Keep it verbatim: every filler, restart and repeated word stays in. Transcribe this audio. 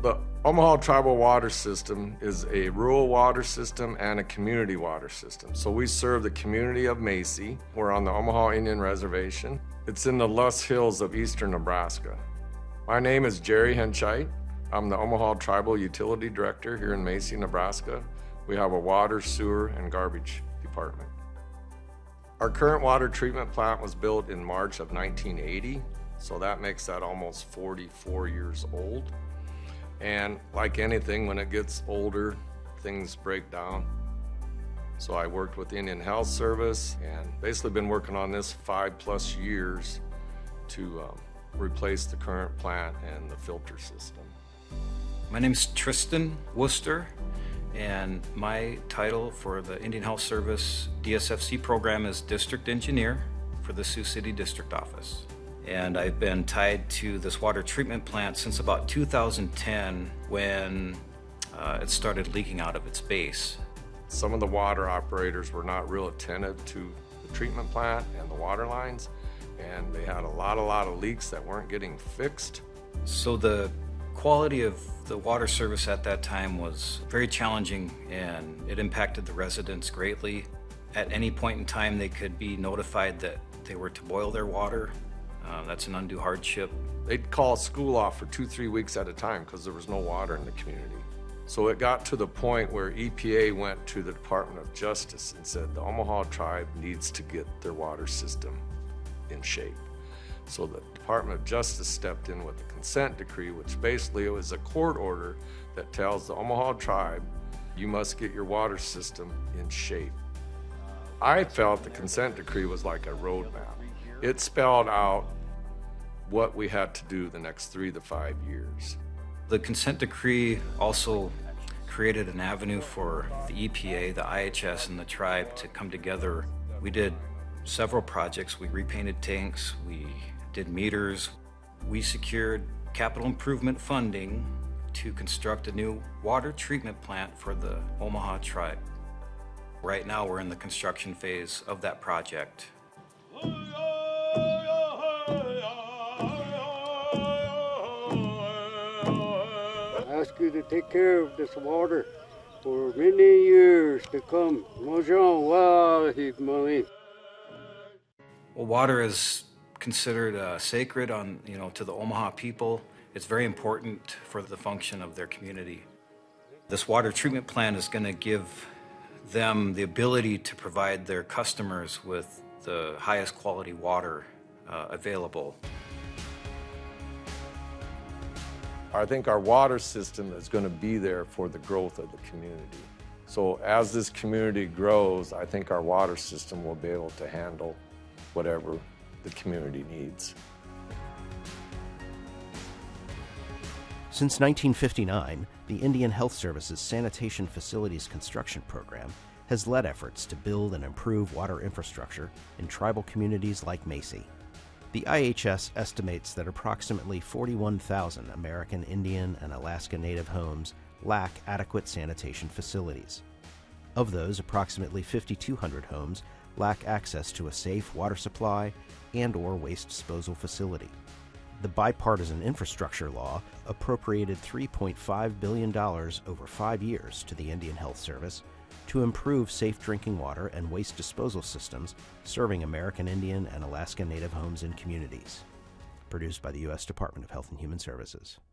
The Omaha Tribal Water System is a rural water system and a community water system. So we serve the community of Macy. We're on the Omaha Indian Reservation. It's in the Luss Hills of eastern Nebraska. My name is Jerry Henscheit. I'm the Omaha Tribal Utility Director here in Macy, Nebraska. We have a water, sewer, and garbage department. Our current water treatment plant was built in March of nineteen eighty, so that makes that almost forty-four years old. And like anything, when it gets older, things break down. So I worked with the Indian Health Service and basically been working on this five plus years to um, replace the current plant and the filter system. My name's Tristan Worcester, and my title for the Indian Health Service D S F C program is District Engineer for the Sioux City District Office. And I've been tied to this water treatment plant since about two thousand ten when uh, it started leaking out of its base. Some of the water operators were not real attentive to the treatment plant and the water lines, and they had a lot, a lot of leaks that weren't getting fixed. So the quality of the water service at that time was very challenging, and it impacted the residents greatly. At any point in time, they could be notified that they were to boil their water. Uh, that's an undue hardship. They'd call school off for two, three weeks at a time because there was no water in the community. So it got to the point where E P A went to the Department of Justice and said the Omaha Tribe needs to get their water system in shape. So the Department of Justice stepped in with a consent decree, which basically it was a court order that tells the Omaha Tribe, you must get your water system in shape. I felt the consent decree was like a roadmap. It spelled out what we had to do the next three to five years. The consent decree also created an avenue for the E P A, the I H S, and the tribe to come together. We did several projects. We repainted tanks, we did meters. We secured capital improvement funding to construct a new water treatment plant for the Omaha Tribe. Right now we're in the construction phase of that project. I ask you to take care of this water for many years to come. Well, water is considered uh, sacred on, you know, to the Omaha people. It's very important for the function of their community. This water treatment plant is going to give them the ability to provide their customers with the highest quality water uh, available. I think our water system is going to be there for the growth of the community. So as this community grows, I think our water system will be able to handle whatever the community needs. Since nineteen fifty-nine, the Indian Health Service's Sanitation Facilities Construction Program has led efforts to build and improve water infrastructure in tribal communities like Macy. The I H S estimates that approximately forty-one thousand American Indian and Alaska Native homes lack adequate sanitation facilities. Of those, approximately five thousand two hundred homes lack access to a safe water supply and/or waste disposal facility. The bipartisan infrastructure law appropriated three point five billion dollars over five years to the Indian Health Service to improve safe drinking water and waste disposal systems serving American Indian and Alaska Native homes and communities. Produced by the U S Department of Health and Human Services.